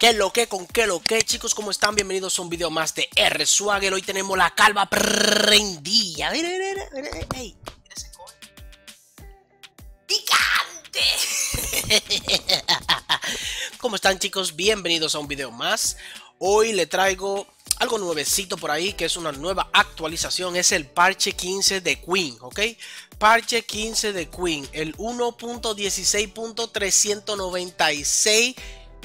¿Qué es lo que con qué lo que, chicos? ¿Cómo están? Bienvenidos a un video más de R-Swagger. Hoy tenemos la calva prendida. Mira, mira, mira, mira. Ey, mira ese coño. ¡Picante! ¿Cómo están, chicos? Bienvenidos a un video más. Hoy le traigo algo nuevecito por ahí, que es una nueva actualización. Es el parche 15 de Queen, ¿ok? Parche 15 de Queen, el 1.16.396.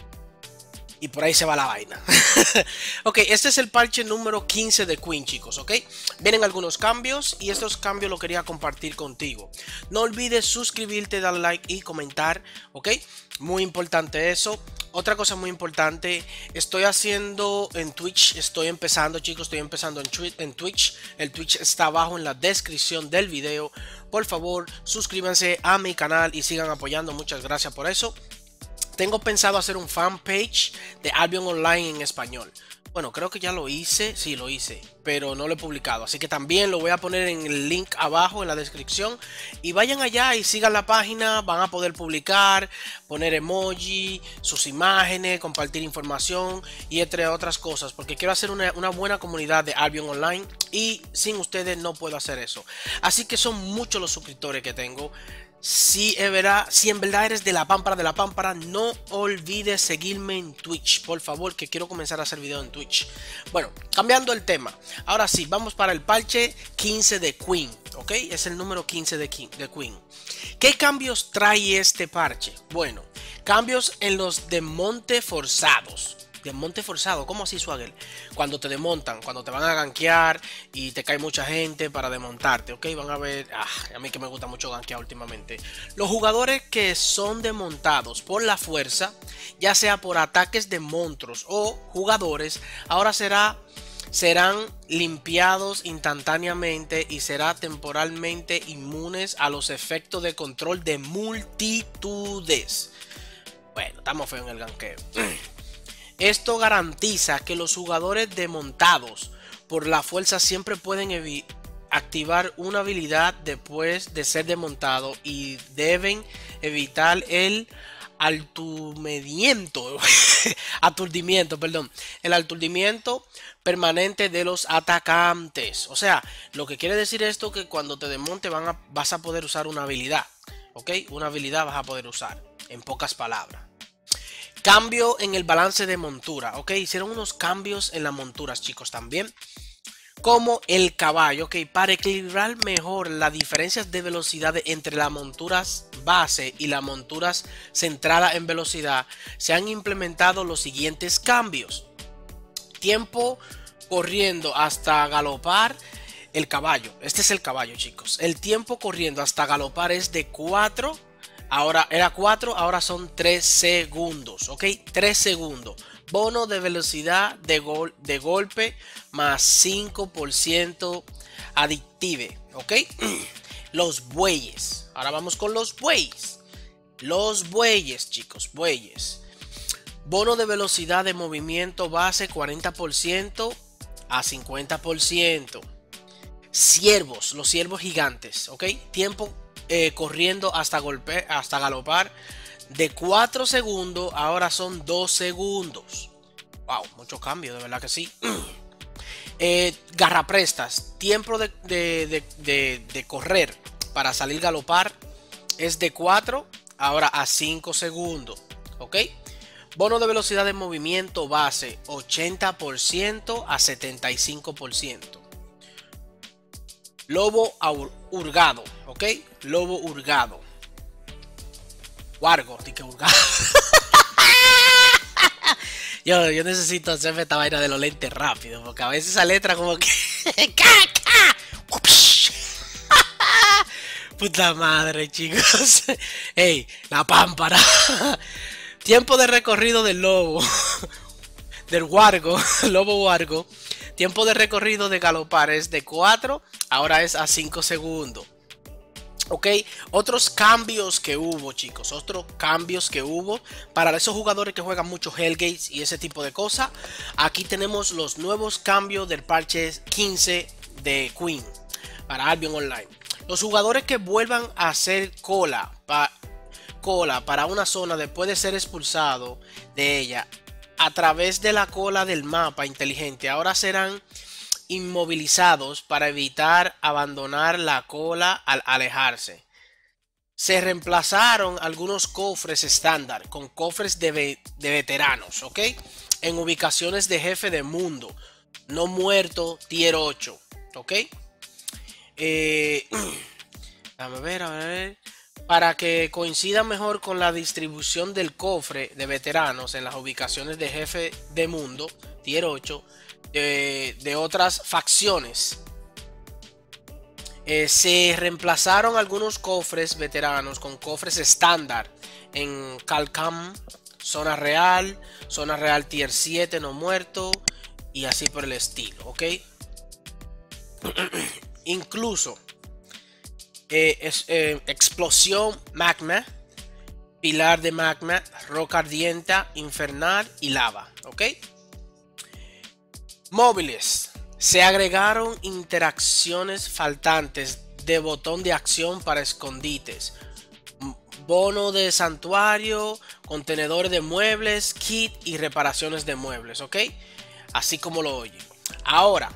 Y por ahí se va la vaina. Ok, este es el parche número 15 de Queen, chicos, ok. Vienen algunos cambios y estos cambios los quería compartir contigo. No olvides suscribirte, dar like y comentar, ok. Muy importante eso. Otra cosa muy importante, estoy haciendo en Twitch, estoy empezando, chicos, estoy empezando en Twitch. El Twitch está abajo en la descripción del video. Por favor, suscríbanse a mi canal y sigan apoyando. Muchas gracias por eso. Tengo pensado hacer un fanpage de Albion Online en español. Bueno, creo que ya lo hice, sí lo hice, pero no lo he publicado. Así que también lo voy a poner en el link abajo en la descripción. Y vayan allá y sigan la página, van a poder publicar, poner emoji, sus imágenes, compartir información y entre otras cosas. Porque quiero hacer una buena comunidad de Albion Online y sin ustedes no puedo hacer eso. Así que son muchos los suscriptores que tengo. Si en verdad eres de la pámpara, no olvides seguirme en Twitch, por favor, que quiero comenzar a hacer videos en Twitch. Bueno, cambiando el tema, ahora sí, vamos para el parche 15 de Queen, ¿ok? Es el número 15 de Queen. ¿Qué cambios trae este parche? Bueno, cambios en los desmontes forzados. Desmonte forzado, ¿cómo así, Swagger? Cuando te desmontan, cuando te van a gankear y te cae mucha gente para desmontarte, ¿ok? Van a ver, a mí que me gusta mucho gankear últimamente. Los jugadores que son desmontados por la fuerza, ya sea por ataques de monstruos o jugadores, ahora serán limpiados instantáneamente y será temporalmente inmunes a los efectos de control de multitudes. Bueno, estamos feos en el ganqueo. Esto garantiza que los jugadores desmontados por la fuerza siempre pueden activar una habilidad después de ser desmontado y deben evitar el aturdimiento permanente de los atacantes. O sea, lo que quiere decir esto que cuando te desmonte vas a poder usar una habilidad, ¿ok? Una habilidad vas a poder usar, en pocas palabras. Cambio en el balance de montura, ok, hicieron unos cambios en las monturas, chicos, también. Como el caballo, ok, para equilibrar mejor las diferencias de velocidad entre las monturas base y las monturas centradas en velocidad, se han implementado los siguientes cambios. Tiempo corriendo hasta galopar el caballo, este es el caballo, chicos. El tiempo corriendo hasta galopar es de 4. Ahora era 4, ahora son 3 segundos, ¿ok? 3 segundos. Bono de velocidad de golpe más 5% adictive, ¿ok? Los bueyes. Ahora vamos con los bueyes. Los bueyes, chicos, bueyes. Bono de velocidad de movimiento base 40% a 50%. Ciervos, los ciervos gigantes, ¿ok? Tiempo corriendo hasta galopar de 4 segundos, ahora son 2 segundos. Wow, mucho cambio, de verdad que sí. Garraprestas, tiempo de correr para salir galopar es de 4 ahora a 5 segundos, ok. Bono de velocidad de movimiento base 80% a 75%. Lobo hurgado, ¿ok? Lobo hurgado. Wargo, que hurgado. yo necesito hacerme esta vaina de los lentes rápido, porque a veces esa letra como que... Puta madre, chicos. Ey, la pámpara. Tiempo de recorrido del lobo. Del wargo, lobo wargo. Tiempo de recorrido de galopar es de 4, ahora es a 5 segundos. Ok, otros cambios que hubo, chicos, otros cambios que hubo para esos jugadores que juegan mucho Hellgates y ese tipo de cosas. Aquí tenemos los nuevos cambios del parche 15 de Queen para Albion Online. Los jugadores que vuelvan a hacer cola para una zona después de ser expulsado de ella a través de la cola del mapa inteligente. Ahora serán inmovilizados para evitar abandonar la cola al alejarse. Se reemplazaron algunos cofres estándar con cofres de veteranos, ¿ok? En ubicaciones de jefe de mundo, no muerto, tier 8, ¿ok? A ver. Para que coincida mejor con la distribución del cofre de veteranos en las ubicaciones de jefe de mundo, tier 8, de otras facciones. Se reemplazaron algunos cofres veteranos con cofres estándar en Calcam, zona real tier 7 no muerto y así por el estilo, ¿ok? Incluso explosión magma, pilar de magma, roca ardiente, infernal y lava, ¿ok? Móviles. Se agregaron interacciones faltantes de botón de acción para escondites, bono de santuario, contenedores de muebles, kit y reparaciones de muebles, ¿ok? Así como lo oyen. Ahora,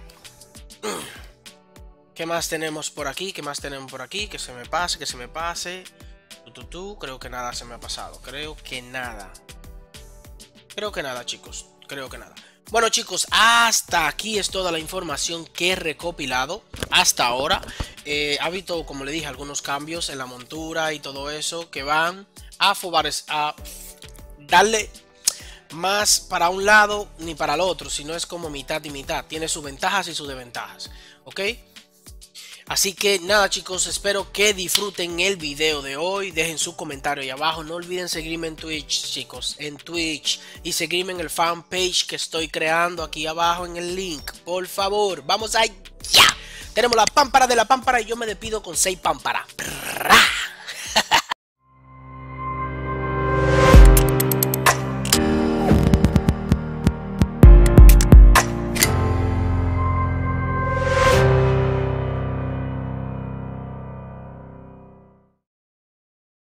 ¿qué más tenemos por aquí? ¿Qué más tenemos por aquí? Que se me pase, que se me pase. Creo que nada se me ha pasado. Creo que nada, chicos. Creo que nada. Bueno, chicos, hasta aquí es toda la información que he recopilado hasta ahora. Ha habido, como le dije, algunos cambios en la montura y todo eso que van a darle más para un lado ni para el otro, sino es como mitad y mitad. Tiene sus ventajas y sus desventajas, ¿ok? Así que nada, chicos, espero que disfruten el video de hoy. Dejen su comentario ahí abajo. No olviden seguirme en Twitch, chicos, en Twitch, y seguirme en el fanpage que estoy creando aquí abajo en el link. Por favor, vamos allá. Tenemos la pámpara de la pámpara y yo me despido con 6 pámparas.